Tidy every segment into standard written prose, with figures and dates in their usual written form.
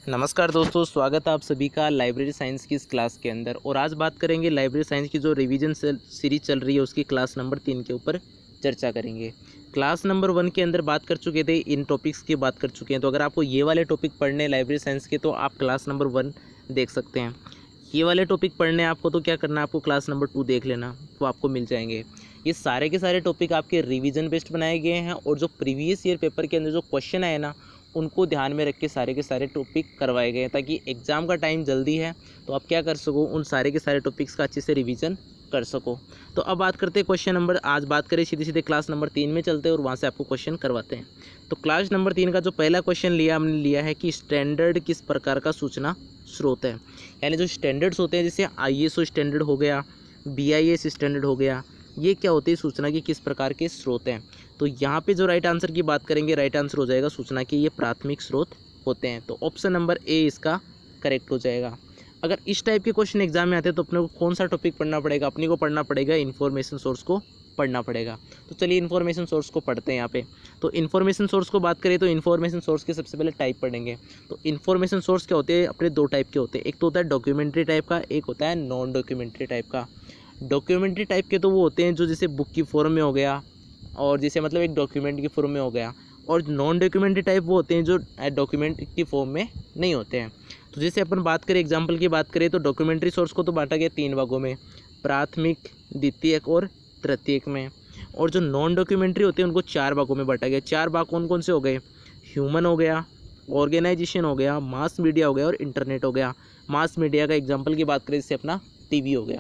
नमस्कार दोस्तों, स्वागत है आप सभी का लाइब्रेरी साइंस की इस क्लास के अंदर। और आज बात करेंगे लाइब्रेरी साइंस की जो रिवीजन सीरीज चल रही है उसकी क्लास नंबर 3 के ऊपर चर्चा करेंगे। क्लास नंबर 1 के अंदर बात कर चुके थे, इन टॉपिक्स की बात कर चुके हैं। तो अगर आपको ये वाले टॉपिक पढ़ने हैं लाइब्रेरी साइंस के तो आप क्लास नंबर 1 देख सकते हैं। ये वाले टॉपिक पढ़ने हैं आपको तो क्या करना है, आपको क्लास नंबर 2 देख लेना, तो आपको मिल जाएंगे। ये सारे के सारे टॉपिक आपके रिवीजन बेस्ड बनाए गए हैं और जो प्रीवियस ईयर पेपर के अंदर जो क्वेश्चन आए ना उनको ध्यान में रख के सारे के सारे टॉपिक करवाए गए हैं, ताकि एग्ज़ाम का टाइम जल्दी है तो आप क्या कर सको, उन सारे के सारे टॉपिक्स का अच्छे से रिवीजन कर सको। तो अब बात करते हैं क्वेश्चन नंबर, आज बात करें सीधे सीधे क्लास नंबर 3 में चलते हैं और वहाँ से आपको क्वेश्चन करवाते हैं। तो क्लास नंबर 3 का जो पहला क्वेश्चन हमने लिया है कि स्टैंडर्ड किस प्रकार का सूचना स्रोत है। यानी जो स्टैंडर्ड्स होते हैं जैसे ISO स्टैंडर्ड हो गया, BIS स्टैंडर्ड हो गया, ये क्या होती है, सूचना के किस प्रकार के स्रोत हैं। तो यहाँ पे जो राइट आंसर की बात करेंगे, राइट आंसर हो जाएगा सूचना के ये प्राथमिक स्रोत होते हैं। तो ऑप्शन नंबर ए इसका करेक्ट हो जाएगा। अगर इस टाइप के क्वेश्चन एग्जाम में आते हैं तो अपने को कौन सा टॉपिक पढ़ना पड़ेगा, अपने को पढ़ना पड़ेगा इन्फॉर्मेशन सोर्स को पढ़ना पड़ेगा। तो चलिए इन्फॉर्मेशन सोर्स को पढ़ते हैं यहाँ पे। तो इन्फॉर्मेशन सोर्स को बात करें तो इन्फॉर्मेशन सोर्स के सबसे पहले टाइप पढ़ेंगे। तो इन्फॉर्मेशन सोर्स क्या होते हैं, अपने दो टाइप के होते हैं। एक तो होता है डॉक्यूमेंट्री टाइप का, एक होता है नॉन डॉक्यूमेंट्री टाइप का। डॉक्यूमेंट्री टाइप के तो वो होते हैं जो जैसे बुक की फॉर्म में हो गया और जैसे मतलब एक डॉक्यूमेंट की फॉर्म में हो गया, और नॉन डॉक्यूमेंट्री टाइप वो होते हैं जो डॉक्यूमेंट की फॉर्म में नहीं होते हैं। तो जैसे अपन बात करें, एग्जांपल की बात करें तो डॉक्यूमेंट्री सोर्स को तो बांटा गया 3 भागों में, प्राथमिक, द्वितीयक और तृतीयक में। और जो नॉन डॉक्यूमेंट्री होते हैं उनको 4 भागों में बांटा गया। 4 भाग कौन कौन से हो गए, ह्यूमन हो गया, ऑर्गेनाइजेशन हो गया, मास मीडिया हो गया और इंटरनेट हो गया। मास मीडिया का एग्जाम्पल की बात करें जैसे अपना TV हो गया।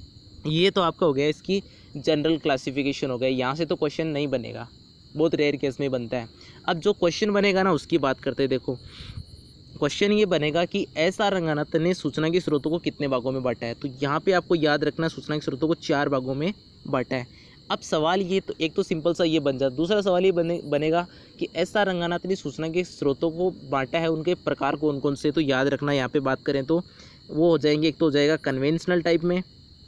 ये तो आपका हो गया इसकी जनरल क्लासिफिकेशन हो गया। यहाँ से तो क्वेश्चन नहीं बनेगा, बहुत रेयर केस में बनता है। अब जो क्वेश्चन बनेगा ना उसकी बात करते हैं। देखो क्वेश्चन ये बनेगा कि SR रंगनाथ ने सूचना के स्रोतों को कितने भागों में बांटा है। तो यहाँ पे आपको याद रखना सूचना के स्रोतों को 4 भागों में बांटा है। अब सवाल ये तो एक तो सिंपल सा ये बन जाता, दूसरा सवाल ये बनेगा कि SR रंगनाथ ने सूचना के स्रोतों को बांटा है, उनके प्रकार कौन कौन से। तो याद रखना यहाँ पे बात करें तो वो हो जाएंगे, एक तो हो जाएगा कन्वेंशनल टाइप में,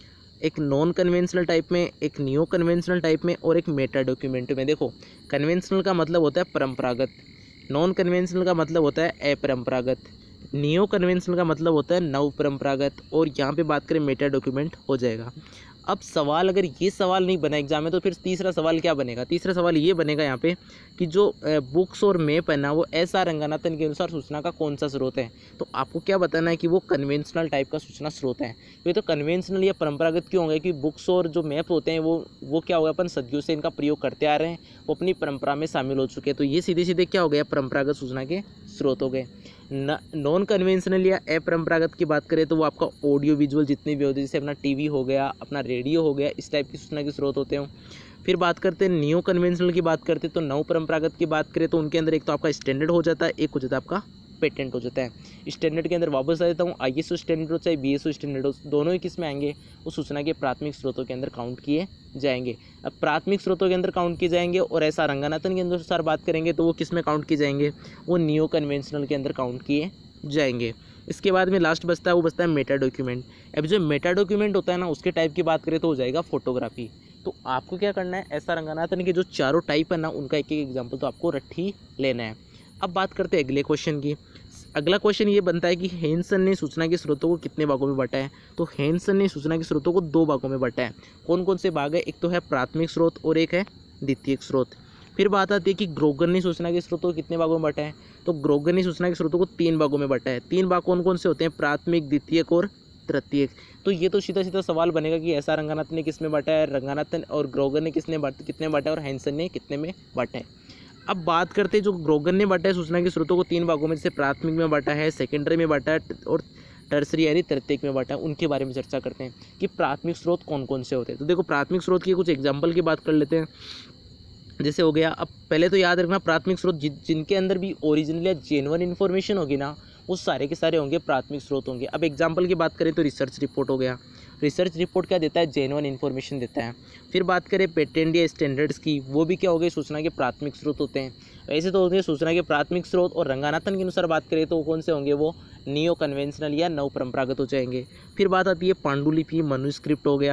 एक नॉन कन्वेंशनल टाइप में, एक नियो कन्वेंशनल टाइप में और एक मेटा डॉक्यूमेंट में। देखो कन्वेंशनल का मतलब होता है परंपरागत, नॉन कन्वेंशनल का मतलब होता है अपरंपरागत, नियो कन्वेंशनल का मतलब होता है नव परंपरागत, और यहाँ पे बात करें मेटा डॉक्यूमेंट हो जाएगा। अब सवाल अगर ये सवाल नहीं बना एग्जाम में तो फिर तीसरा सवाल क्या बनेगा, तीसरा सवाल ये बनेगा यहाँ पे कि जो बुक्स और मैप है ना वो SR रंगनाथन के अनुसार सूचना का कौन सा स्रोत है। तो आपको क्या बताना है कि वो कन्वेंशनल टाइप का सूचना स्रोत है। ये तो कन्वेंशनल या परंपरागत क्यों होगा कि बुक्स और जो मैप होते हैं वो क्या होगा, अपन सदियों से इनका प्रयोग करते आ रहे हैं, वो अपनी परंपरा में शामिल हो चुके हैं। तो ये सीधे सीधे क्या हो गया, परंपरागत सूचना के स्रोत हो गए। नॉन कन्वेंशनल या अपरंपरागत की बात करें तो वो आपका ऑडियो विजुअल जितने भी होते हैं, जैसे अपना TV हो गया, अपना रेडियो हो गया, इस टाइप की सूचना के स्रोत होते हैं। फिर बात करते हैं नियो कन्वेंशनल की बात करते हैं तो नव परंपरागत की बात करें तो उनके अंदर एक तो आपका स्टैंडर्ड हो जाता है, एक हो जाता है आपका पेटेंट हो जाता है। स्टैंडर्ड के अंदर वापस आ जाता हूँ, ISO स्टैंडर्ड हो चाहे BSO स्टैंडर्ड हो, दोनों ही किस में आएंगे, वो सूचना के प्राथमिक स्रोतों के अंदर काउंट किए जाएंगे। अब प्राथमिक स्रोतों के अंदर काउंट किए जाएंगे और ऐसा रंगनाथन के अनुसार बात करेंगे तो वो किस में काउंट किए जाएंगे, वो नियो कन्वेंशनल के अंदर काउंट किए जाएंगे। इसके बाद में लास्ट बचता है वो बचता है मेटा डॉक्यूमेंट। अब जो मेटा डॉक्यूमेंट होता है ना उसके टाइप की बात करें तो हो जाएगा फोटोग्राफी। तो आपको क्या करना है, SR रंगनाथन के जो चारों टाइप है ना उनका एक एक एग्जाम्पल तो आपको रट ही लेना है। अब बात करते हैं अगले क्वेश्चन की। अगला क्वेश्चन ये बनता है कि हेनसन ने सूचना के स्रोतों को कितने भागों में बांटा है। तो हेनसन ने सूचना के स्रोतों को 2 भागों में बांटा है। कौन कौन से भाग है, एक तो है प्राथमिक स्रोत और एक है द्वितीयक स्रोत। फिर बात आती है कि ग्रोगर ने सूचना के स्रोतों को कितने भागों में बांटा है। तो ग्रोगर ने सूचना के स्रोतों को 3 भागों में बांटा है। 3 भाग कौन कौन से होते हैं, प्राथमिक, द्वितीयक और तृतीयक। तो ये तो सीधा सीधा सवाल बनेगा कि SR रंगनाथन ने किस में बांटा है, रंगनाथन और ग्रोगर ने कितने बांटा है और हेनसन ने कितने में बांटा है। अब बात करते हैं जो ग्रोगर ने बांटा है सूचना के स्रोतों को 3 भागों में, जैसे प्राथमिक में बांटा है, सेकेंडरी में बांटा है और टर्सरी यानी तृतीयक में बांटा है। उनके बारे में चर्चा करते हैं कि प्राथमिक स्रोत कौन कौन से होते हैं। तो देखो प्राथमिक स्रोत की कुछ एग्जाम्पल की बात कर लेते हैं। जैसे हो गया, अब पहले तो याद रखना प्राथमिक स्रोत जिनके अंदर भी ओरिजिनल या जेन्युइन इन्फॉर्मेशन होगी ना वो सारे के सारे होंगे प्राथमिक स्रोत होंगे। अब एग्जांपल की बात करें तो रिसर्च रिपोर्ट हो गया। रिसर्च रिपोर्ट क्या देता है, जेन्युइन इन्फॉर्मेशन देता है। फिर बात करें पेटेंट या स्टैंडर्ड्स की, वो भी क्या हो गए, सूचना के प्राथमिक स्रोत होते हैं। वैसे तो होते हैं सूचना के प्राथमिक स्रोत, और रंगनाथन के अनुसार बात करें तो कौन से होंगे, वो नियो कन्वेंशनल या नव परंपरागत हो जाएंगे। फिर बात आती है पांडुलिपि, मनुस्क्रिप्ट हो गया,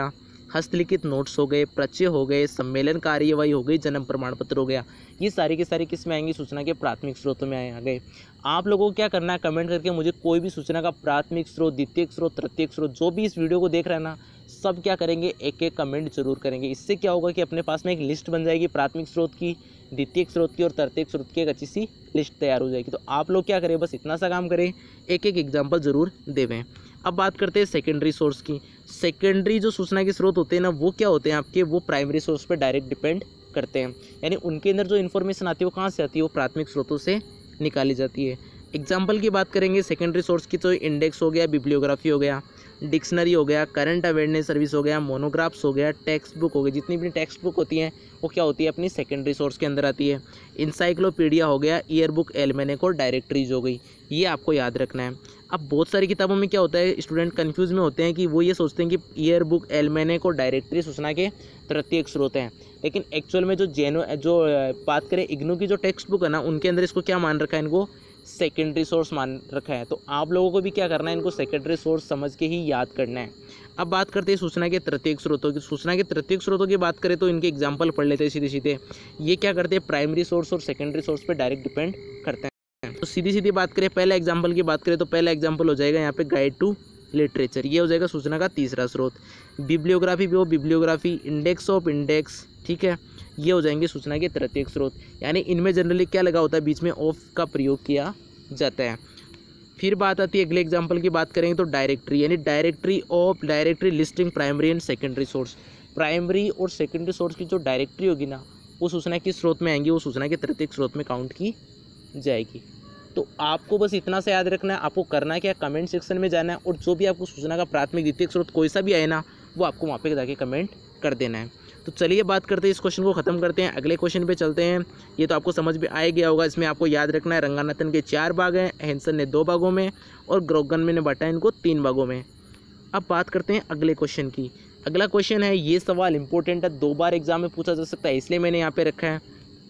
हस्तलिखित नोट्स हो गए, पर्चे हो गए, सम्मेलन कार्यवाही हो गई, जन्म प्रमाण पत्र हो गया। ये सारे के सारे किस में आएंगे? सूचना के प्राथमिक स्रोतों में आ गए। आप लोगों को क्या करना है, कमेंट करके मुझे कोई भी सूचना का प्राथमिक स्रोत, द्वितीयक स्रोत, तृतीयक स्रोत, जो भी इस वीडियो को देख रहा है ना, सब क्या करेंगे, एक एक कमेंट जरूर करेंगे। इससे क्या होगा कि अपने पास में एक लिस्ट बन जाएगी प्राथमिक स्रोत की, द्वितीयक स्रोत की और तृतीयक स्रोत की, एक अच्छी सी लिस्ट तैयार हो जाएगी। तो आप लोग क्या करें, बस इतना सा काम करें, एक एक एग्जाम्पल जरूर देवें। अब बात करते हैं सेकेंडरी सोर्स की। सेकेंडरी जो सूचना के स्रोत होते हैं ना, वो क्या होते हैं आपके, वो प्राइमरी सोर्स पर डायरेक्ट डिपेंड करते हैं। यानी उनके अंदर जो इन्फॉर्मेशन आती है वो कहाँ से आती है, वो प्राथमिक स्रोतों से निकाली जाती है। एग्जाम्पल की बात करेंगे सेकेंडरी सोर्स की, तो इंडेक्स हो गया, बिब्लियोग्राफी हो गया, डिक्शनरी हो गया, करंट अवेयरनेस सर्विस हो गया, मोनोग्राफ्स हो गया, टेक्स्ट बुक हो गई। जितनी भी टेक्स्ट बुक होती हैं वो क्या होती है, अपनी सेकेंडरी सोर्स के अंदर आती है। इंसाइक्लोपीडिया हो गया, ईयर बुक, एल्मेनेक और डायरेक्टरीज हो गई। ये आपको याद रखना है। अब बहुत सारी किताबों में क्या होता है, स्टूडेंट कंफ्यूज में होते हैं कि वो ये सोचते हैं कि ईयर बुक, एल्मेनेक और डायरेक्टरी सूचना के तृतीयक स्रोत हैं, लेकिन एक्चुअल में जो बात करें इग्नू की जो टेक्स्ट बुक है ना, उनके अंदर इसको क्या मान रखा है, इनको सेकेंडरी सोर्स मान रखा है। तो आप लोगों को भी क्या करना है, इनको सेकेंडरी सोर्स समझ के ही याद करना है। अब बात करते हैं सूचना के तृतीयक स्रोतों की। सूचना के तृतीयक स्रोतों की बात करें तो इनके एग्जाम्पल पढ़ लेते हैं सीधे सीधे। ये क्या करते हैं, प्राइमरी सोर्स और सेकेंडरी सोर्स पर डायरेक्ट डिपेंड करते हैं। तो सीधी सीधी बात करें, पहला एग्जाम्पल की बात करें तो पहला एग्जाम्पल हो जाएगा यहाँ पे गाइड टू लिटरेचर। ये हो जाएगा सूचना का तीसरा स्रोत। बिब्लियोग्राफी भी हो, बिब्लियोग्राफी, इंडेक्स ऑफ इंडेक्स, ठीक है, ये हो जाएंगे सूचना के तृतीयक स्रोत। यानी इनमें जनरली क्या लगा होता है, बीच में ऑफ का प्रयोग किया जाता है। फिर बात आती है अगले एग्जाम्पल की बात करेंगे तो डायरेक्टरी, यानी directory listing primary and secondary source. Primary और सेकेंडरी सोर्स की जो डायरेक्टरी होगी ना, वो सूचना के स्रोत में आएंगी, वो सूचना के तृतीयक स्रोत में काउंट की जाएगी। तो आपको बस इतना से याद रखना है। आपको करना है क्या, कमेंट सेक्शन में जाना है और जो भी आपको सूचना का प्राथमिक द्वितीयक स्रोत कोई सा भी आए ना, वो आपको वहाँ पे जाके कमेंट कर देना है। तो चलिए बात करते हैं, इस क्वेश्चन को ख़त्म करते हैं, अगले क्वेश्चन पे चलते हैं। ये तो आपको समझ में आ गया होगा। इसमें आपको याद रखना है, रंगानाथन के 4 भाग हैं, हैंसन ने 2 भागों में और ग्रोगन ने बांटा इनको 3 भागों में। अब बात करते हैं अगले क्वेश्चन की। अगला क्वेश्चन है, ये सवाल इंपॉर्टेंट है, 2 बार एग्जाम में पूछा जा सकता है, इसलिए मैंने यहाँ पे रखा है।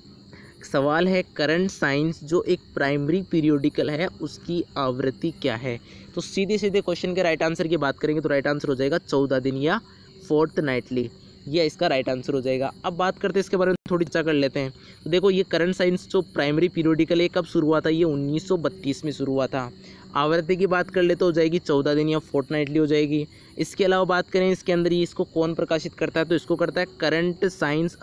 सवाल है, करंट साइंस जो एक प्राइमरी पीरियोडिकल है, उसकी आवृत्ति क्या है। तो सीधे सीधे क्वेश्चन के राइट आंसर की बात करेंगे तो राइट आंसर हो जाएगा 14 दिन या फोर्टनाइटली, ये इसका राइट आंसर हो जाएगा। अब बात करते हैं इसके बारे में, थोड़ी चर्चा कर लेते हैं। तो देखो, ये करंट साइंस जो प्राइमरी पीरियोडिकल है कब शुरू हुआ था, ये 1932 में शुरू हुआ था। आवृत्ति की बात कर ले तो हो जाएगी 14 दिन या फोर्टनाइटली हो जाएगी। इसके अलावा बात करें इसके अंदर ये इसको कौन प्रकाशित करता है, तो इसको करता है Current Science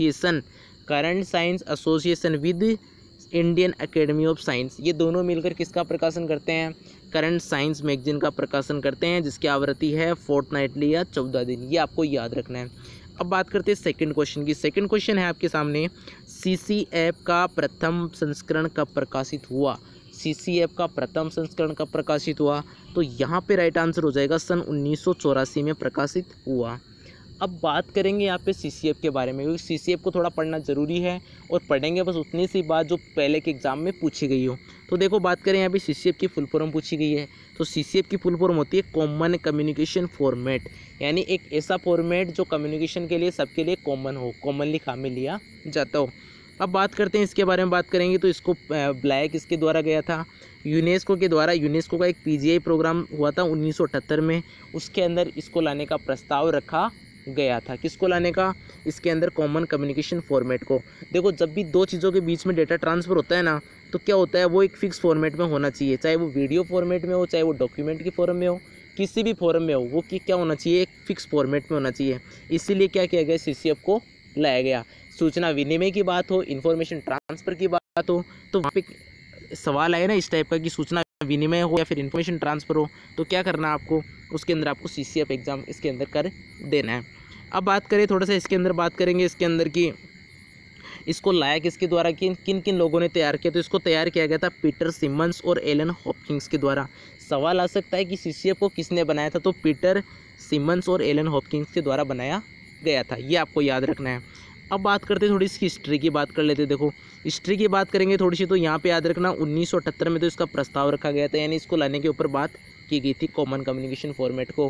association with Indian Academy of Science. ये दोनों मिलकर किसका प्रकाशन करते हैं, करंट साइंस मैगजीन का प्रकाशन करते हैं, जिसकी आवृत्ति है फोर्टनाइटली या 14 दिन। ये आपको याद रखना है। अब बात करते हैं सेकंड क्वेश्चन की। सेकंड क्वेश्चन है आपके सामने, CCF का प्रथम संस्करण कब प्रकाशित हुआ। CCF का प्रथम संस्करण कब प्रकाशित हुआ, तो यहाँ पे राइट आंसर हो जाएगा सन 1984 में प्रकाशित हुआ। अब बात करेंगे यहाँ पे CCF के बारे में, क्योंकि CCF को थोड़ा पढ़ना ज़रूरी है और पढ़ेंगे बस उतनी सी बात जो पहले के एग्ज़ाम में पूछी गई हो। तो देखो, बात करें यहाँ पे CCF की फुल फॉर्म पूछी गई है, तो CCF की फुल फॉर्म होती है कॉमन कम्युनिकेशन फॉर्मेट, यानी एक ऐसा फॉर्मेट जो कम्युनिकेशन के लिए सबके लिए कॉमन हो, कॉमनली काम में लिया जाता हो। अब बात करते हैं इसके बारे में, बात करेंगे तो इसको ब्लैक इसके द्वारा गया था, यूनेस्को के द्वारा। यूनेस्को का एक PGI प्रोग्राम हुआ था 1978 में, उसके अंदर इसको लाने का प्रस्ताव रखा गया था। किसको लाने का, इसके अंदर कॉमन कम्युनिकेशन फॉर्मेट को। देखो, जब भी दो चीज़ों के बीच में डेटा ट्रांसफ़र होता है ना, तो क्या होता है, वो एक फिक्स फॉर्मेट में होना चाहिए, चाहे वो वीडियो फॉर्मेट में हो, चाहे वो डॉक्यूमेंट की फॉर्म में हो, किसी भी फॉर्म में हो, वो क्या होना चाहिए, एक फिक्स फॉर्मेट में होना चाहिए। इसीलिए क्या किया गया, CCF को लाया गया। सूचना विनिमय की बात हो, इन्फॉर्मेशन ट्रांसफ़र की बात हो, तो वहाँ पे सवाल आए ना इस टाइप का कि सूचना विनिमय हो या फिर इन्फॉर्मेशन ट्रांसफ़र हो, तो क्या करना है आपको, उसके अंदर आपको CCF एग्ज़ाम इसके अंदर कर देना है। अब बात करें थोड़ा सा इसके अंदर, बात करेंगे इसके अंदर की इसको लाया किसके द्वारा, किन किन लोगों ने तैयार किया। तो इसको तैयार किया गया था पीटर सिमंस और एलन हॉपकिंस के द्वारा। सवाल आ सकता है कि CCF को किसने बनाया था, तो पीटर सिमंस और एलन हॉपकिंस के द्वारा बनाया गया था, ये आपको याद रखना है। अब बात करते हैं थोड़ी इसकी हिस्ट्री की बात कर लेते हैं। देखो, हिस्ट्री की बात करेंगे थोड़ी सी, तो यहाँ पे याद रखना 1978 में तो इसका प्रस्ताव रखा गया था, यानी इसको लाने के ऊपर बात की गई थी, कॉमन कम्युनिकेशन फॉर्मेट को।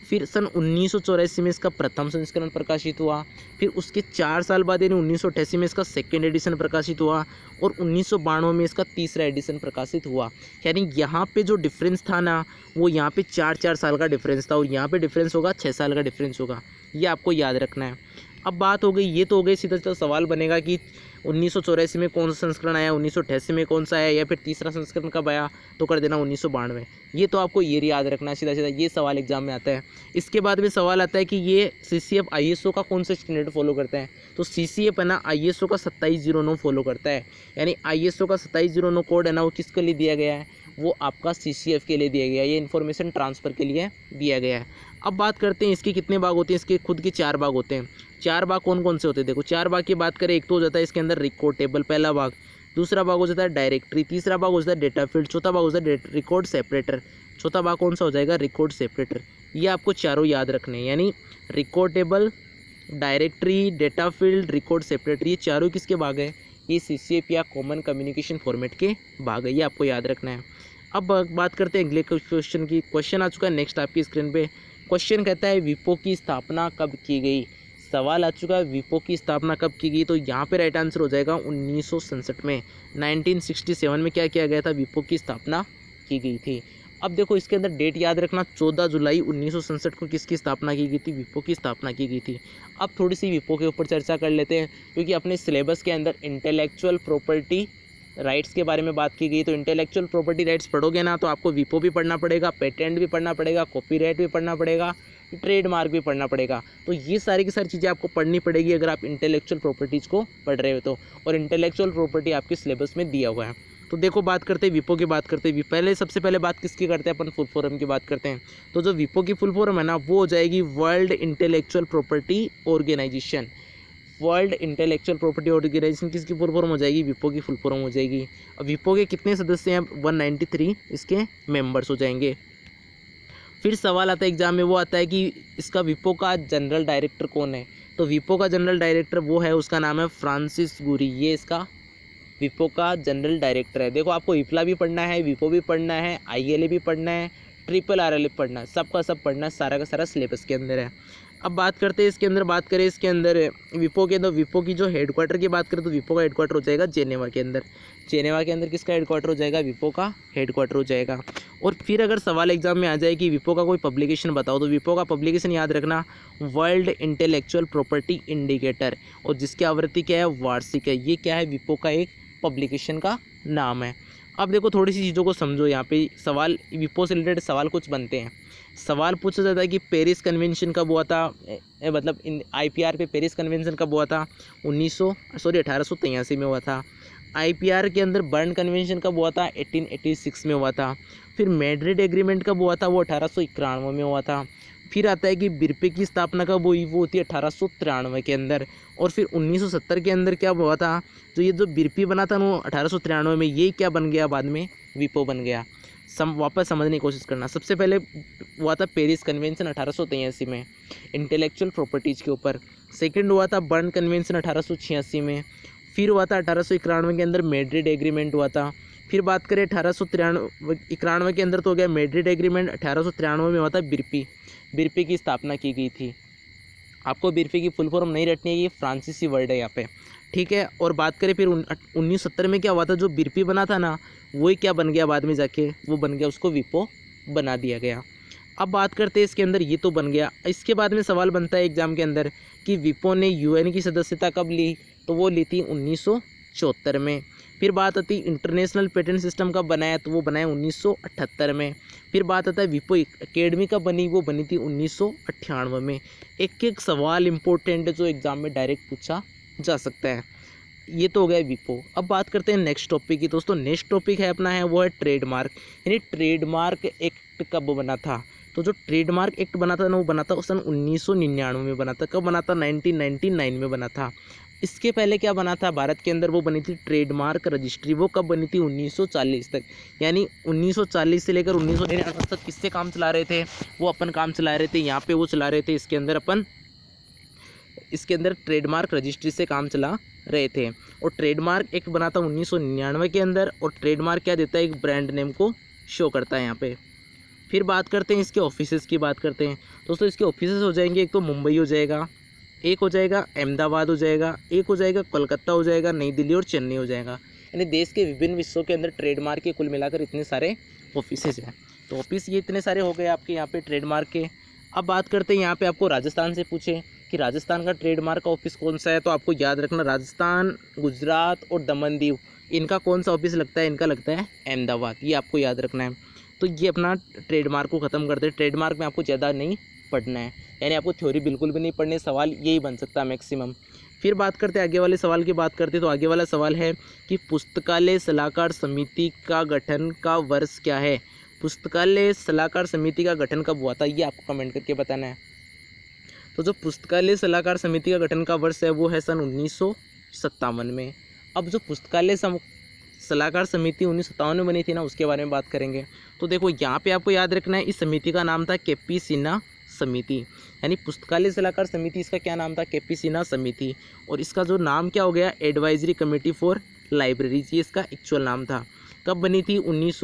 फिर सन 1984 में इसका प्रथम संस्करण प्रकाशित हुआ। फिर उसके 4 साल बाद यानी 1988 में इसका सेकेंड एडिशन प्रकाशित हुआ और 1992 में इसका तीसरा एडिशन प्रकाशित हुआ। यानी यहाँ पे जो डिफरेंस था ना, वो यहाँ पे 4 साल का डिफरेंस था और यहाँ पे डिफरेंस होगा 6 साल का डिफरेंस होगा। ये आपको याद रखना है। अब बात हो गई, ये तो हो गई, सीधा सीधा सवाल बनेगा कि 1984 में कौन सा संस्करण आया, 1988 में कौन सा आया, या फिर तीसरा संस्करण कब आया, तो कर देना 1992। ये तो आपको ये याद रखना है, सीधा सीधा ये सवाल एग्जाम में आता है। इसके बाद में सवाल आता है कि ये CCF ISO का कौन सा स्टैंडर्ड फॉलो करता है। तो CCF है ना ISO का 2709 फॉलो करता है। यानी ISO का 2709 कोड है ना, वो किसके लिए दिया गया है, वो आपका CCF के लिए दिया गया है, ये इन्फॉर्मेशन ट्रांसफ़र के लिए दिया गया है। अब बात करते हैं इसके कितने भाग होते हैं। इसके खुद के 4 भाग होते हैं। 4 भाग कौन कौन से होते हैं, देखो 4 भाग की बात करें, एक तो हो जाता है इसके अंदर रिकॉर्ड टेबल पहला भाग, दूसरा भाग हो जाता है डायरेक्टरी, तीसरा भाग हो जाता है डेटा फील्ड, चौथा भाग हो जाता है रिकॉर्ड सेपरेटर। चौथा भाग कौन सा हो जाएगा, रिकॉर्ड सेपरेटर। ये आपको चारों याद रखने हैं, यानी record table, directory, data field, record separator, ये चारों किसके भाग है, ये CCF या कॉमन कम्युनिकेशन फॉर्मेट के भाग है। ये आपको याद रखना है। अब बात करते हैं अगले क्वेश्चन की। क्वेश्चन आ चुका है नेक्स्ट आपकी स्क्रीन पे। क्वेश्चन कहता है विपो की स्थापना कब की गई। सवाल आ चुका है विपो की स्थापना कब की गई, तो यहाँ पे राइट आंसर हो जाएगा 1967 में। 1967 में क्या किया गया था, विपो की स्थापना की गई थी। अब देखो इसके अंदर डेट याद रखना, 14 जुलाई 1967 को किसकी स्थापना की गई थी, विपो की स्थापना की गई थी। अब थोड़ी सी विपो के ऊपर चर्चा कर लेते हैं, क्योंकि अपने सिलेबस के अंदर इंटेलेक्चुअल प्रॉपर्टी राइट्स के बारे में बात की गई। तो इंटेलेक्चुअल प्रॉपर्टी राइट्स पढ़ोगे ना, तो आपको विपो भी पढ़ना पड़ेगा, पेटेंट भी पढ़ना पड़ेगा, कॉपीराइट भी पढ़ना पड़ेगा, ट्रेडमार्क भी पढ़ना पड़ेगा। तो ये सारी की सारी चीज़ें आपको पढ़नी पड़ेगी अगर आप इंटेलेक्चुअल प्रॉपर्टीज़ को पढ़ रहे हो तो। और इंटेलेक्चुअल प्रॉपर्टी आपके सिलेबस में दिया हुआ है। तो देखो बात करते हैं विपो की, बात करते हैं पहले सबसे पहले बात किसकी करते हैं अपन, फुल फॉर्म की बात करते हैं। तो जो विपो की फुल फॉर्म है ना, वो हो जाएगी World Intellectual Property Organization. World Intellectual Property Organization किसकी फुल फॉर्म हो जाएगी, विपो की फुल फॉर्म हो जाएगी। अब विपो के कितने सदस्य हैं, 193 इसके मेंबर्स हो जाएंगे। फिर सवाल आता है एग्जाम में, वो आता है कि इसका विपो का जनरल डायरेक्टर कौन है। तो विपो का जनरल डायरेक्टर वो है, उसका नाम है फ्रांसिस गुरी। ये इसका विपो का जनरल डायरेक्टर है। देखो आपको विप्ला भी पढ़ना है, विपो भी पढ़ना है, ILA भी पढ़ना है, RRR भी पढ़ना है, सबका सब पढ़ना है, सारा का सारा सिलेबस के अंदर है। अब बात करते हैं इसके अंदर, बात करें इसके अंदर विपो के अंदर, विपो की जो हेडक्वार्टर की बात करें तो विपो का हेडक्वार्टर हो जाएगा जेनेवा के अंदर। जेनेवा के अंदर किसका हेडक्वार्टर हो जाएगा, विपो का हेडक्वार्टर हो जाएगा। और फिर अगर सवाल एग्जाम में आ जाए कि विपो का कोई पब्लिकेशन बताओ, तो विपो का पब्लिकेशन याद रखना वर्ल्ड इंटेलेक्चुअल प्रॉपर्टी इंडिकेटर, और जिसकी आवृत्ति क्या है, वार्षिक है। ये क्या है, विपो का एक पब्लिकेशन का नाम है। अब देखो थोड़ी सी चीज़ों को समझो, यहाँ पे सवाल विपो से रिलेटेड सवाल कुछ बनते हैं। सवाल पूछा जाता है कि पेरिस कन्वेंशन कब हुआ था, मतलब इन IPR पे पेरिस कन्वेंशन कब हुआ था, 1883 में हुआ था। IPR के अंदर बर्न कन्वेंशन कब हुआ था, 1886 में हुआ था। फिर मैड्रिड एग्रीमेंट कब हुआ था, वो 1891 में हुआ था। फिर आता है कि बिरपे की स्थापना कब हुई, वो होती है 1893 के अंदर। और फिर 1970 के अंदर क्या हुआ था, तो ये जो बिरपी बना था वो 1893 में, ये क्या बन गया, बाद में विपो बन गया। वापस समझने की कोशिश करना। सबसे पहले हुआ था पेरिस कन्वेंशन 1883 में इंटेलेक्चुअल प्रॉपर्टीज़ के ऊपर। सेकंड हुआ था बर्न कन्वेंशन 1886 में। फिर हुआ था 1891 के अंदर मैड्रिड एग्रीमेंट हुआ था। फिर बात करें 1891 के अंदर तो हो गया मैड्रिड एग्रीमेंट। 1893 में हुआ था बिरपी की स्थापना की गई थी। आपको बिरपी की फुल फॉर्म नहीं रटनी है, ये फ्रांसीसी वर्ड है यहाँ पे, ठीक है। और बात करें फिर 1970 में क्या हुआ था, जो बिरपी बना था ना, वही क्या बन गया बाद में जाके, वो बन गया, उसको विपो बना दिया गया। अब बात करते हैं इसके अंदर, ये तो बन गया। इसके बाद में सवाल बनता है एग्जाम के अंदर कि विपो ने UN की सदस्यता कब ली, तो वो ली थी 1974 में। फिर बात आती है इंटरनेशनल पेटेंट सिस्टम कब बनाया, तो वो बनाया 1978 में। फिर बात आता है विपो एकेडमी कब बनी, वो बनी थी 1998 में। एक एक सवाल इंपॉर्टेंट है जो एग्जाम में डायरेक्ट पूछा जा सकता है। ये तो हो गया विपो। अब बात करते हैं नेक्स्ट टॉपिक की। दोस्तों नेक्स्ट टॉपिक है अपना, है वो है ट्रेडमार्क। यानी ट्रेडमार्क एक्ट कब बना था, तो जो ट्रेडमार्क एक्ट बना था ना, वो बना था सन 1999 में बना था। कब बना था, 1999 में बना था। इसके पहले क्या बना था भारत के अंदर, वो बनी थी ट्रेडमार्क रजिस्ट्री। वो कब बनी थी, 1940 तक। यानी 1940 से लेकर 1999 तक किससे काम चला रहे थे, वो अपन काम चला रहे थे, यहाँ पे वो चला रहे थे, इसके अंदर अपन इसके अंदर ट्रेडमार्क रजिस्ट्री से काम चला रहे थे। और ट्रेडमार्क एक्ट बना था 1999 के अंदर। और ट्रेडमार्क क्या देता है, एक ब्रांड नेम को शो करता है यहाँ पे। फिर बात करते हैं इसके ऑफिसेज़ की बात करते हैं। दोस्तों इसके ऑफिसेज़ हो जाएंगे, एक तो मुंबई हो जाएगा, एक हो जाएगा अहमदाबाद हो जाएगा, एक हो जाएगा कोलकाता हो जाएगा, नई दिल्ली और चेन्नई हो जाएगा। यानी देश के विभिन्न हिस्सों के अंदर ट्रेडमार्क के कुल मिलाकर इतने सारे ऑफिसेज हैं। तो ऑफिस ये इतने सारे हो गए आपके यहाँ पे ट्रेडमार्क के। अब बात करते हैं यहाँ पे आपको राजस्थान से पूछे कि राजस्थान का ट्रेडमार्क का ऑफिस कौन सा है, तो आपको याद रखना राजस्थान, गुजरात और दमन दीव, इनका कौन सा ऑफिस लगता है, इनका लगता है अहमदाबाद। ये आपको याद रखना है। तो ये अपना ट्रेडमार्क को ख़त्म करते हैं। ट्रेडमार्क में आपको ज़्यादा नहीं पढ़ना है, यानी आपको थ्योरी बिल्कुल भी नहीं पढ़ने, सवाल यही बन सकता है मैक्सिमम। फिर बात करते हैं आगे वाले सवाल की बात करते हैं। तो आगे वाला सवाल है कि पुस्तकालय सलाहकार समिति का गठन का वर्ष क्या है। पुस्तकालय सलाहकार समिति का गठन कब हुआ था, ये आपको कमेंट करके बताना है। तो जो पुस्तकालय सलाहकार समिति का गठन का वर्ष है वो है सन 1957 में। अब जो पुस्तकालय सलाहकार समिति 1957 में बनी थी ना, उसके बारे में बात करेंगे। तो देखो यहाँ पे आपको याद रखना है, इस समिति का नाम था केपी सिन्हा समिति। यानी पुस्तकालय सलाहकार समिति, इसका क्या नाम था, केपी सिन्हा समिति। और इसका जो नाम क्या हो गया, एडवाइजरी कमेटी फॉर लाइब्रेरीज, ये इसका एक्चुअल नाम था। कब बनी थी,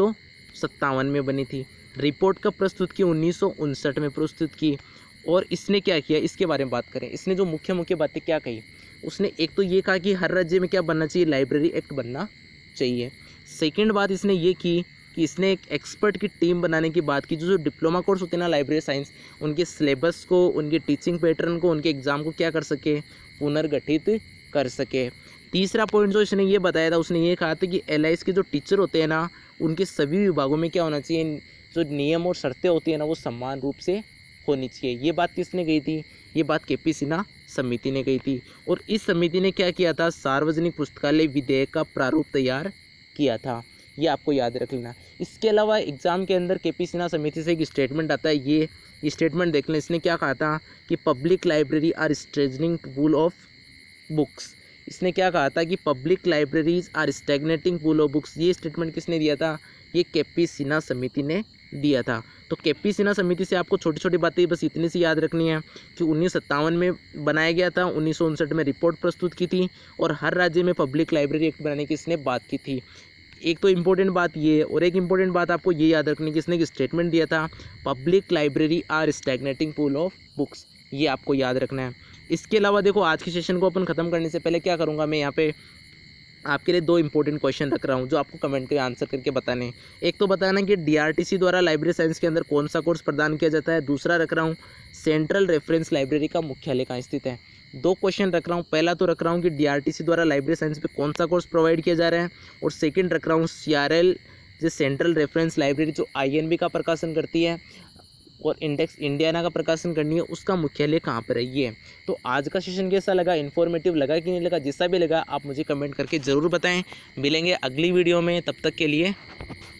1957 में बनी थी। रिपोर्ट कब प्रस्तुत की, 1959 में प्रस्तुत की। और इसने क्या किया, इसके बारे में बात करें। इसने जो मुख्य मुख्य बातें क्या कही, उसने एक तो ये कहा कि हर राज्य में क्या बनना चाहिए, लाइब्रेरी एक्ट बनना चाहिए। सेकंड बात इसने ये की कि इसने एक एक्सपर्ट की टीम बनाने की बात की, जो डिप्लोमा कोर्स होते हैं ना लाइब्रेरी साइंस, उनके सिलेबस को, उनके टीचिंग पैटर्न को, उनके एग्ज़ाम को क्या कर सके, पुनर्गठित कर सके। तीसरा पॉइंट जो इसने ये बताया था, उसने ये कहा था कि LIS के जो टीचर होते हैं ना, उनके सभी विभागों में क्या होना चाहिए, जो नियम और शर्तें होती हैं ना, वो समान रूप से होनी चाहिए। ये बात किसने कही थी, ये बात केपी सिन्हा समिति ने कही थी। और इस समिति ने क्या किया था, सार्वजनिक पुस्तकालय विधेयक का प्रारूप तैयार किया था। ये आपको याद रख लेना। इसके अलावा एग्ज़ाम के अंदर केपी सिन्हा समिति से एक स्टेटमेंट आता है, ये स्टेटमेंट देख लें। इसने क्या कहा था कि public library are stagnating pool of books. इसने क्या कहा था कि public libraries are stagnating pool of books. ये स्टेटमेंट किसने दिया था, ये केपी सिन्हा समिति ने दिया था। तो केपी सिन्हा समिति से आपको छोटी छोटी बातें बस इतनी सी याद रखनी है कि 1957 में बनाया गया था, 1959 में रिपोर्ट प्रस्तुत की थी, और हर राज्य में पब्लिक लाइब्रेरी एक्ट बनाने की इसने बात की थी। एक तो इम्पोर्टेंट बात ये है, और एक इम्पोर्टेंट बात आपको ये याद रखनी है कि इसने एक स्टेटमेंट दिया था, public library are stagnating pool of books. ये आपको याद रखना है। इसके अलावा देखो, आज के सेशन को अपन ख़त्म करने से पहले क्या करूँगा, मैं यहाँ पे आपके लिए दो इंपॉर्टेंट क्वेश्चन रख रहा हूँ, जो आपको कमेंट के आंसर करके बताने हैं। एक तो बताना कि DRTC द्वारा लाइब्रेरी साइंस के अंदर कौन सा कोर्स प्रदान किया जाता है। दूसरा रख रहा हूँ सेंट्रल रेफरेंस लाइब्रेरी का मुख्यालय कहाँ स्थित है। दो क्वेश्चन रख रहा हूँ। पहला तो रख रहा हूँ कि DRTC द्वारा लाइब्रेरी साइंस पे कौन सा कोर्स प्रोवाइड किया जा रहा है, और सेकंड रख रहा हूँ CRL जो सेंट्रल रेफरेंस लाइब्रेरी जो INB का प्रकाशन करती है और इंडेक्स इंडियाना का प्रकाशन करनी है, उसका मुख्यालय कहाँ पर है। ये तो आज का सेशन कैसा लगा, इन्फॉर्मेटिव लगा कि नहीं लगा, जैसा भी लगा आप मुझे कमेंट करके ज़रूर बताएं। मिलेंगे अगली वीडियो में, तब तक के लिए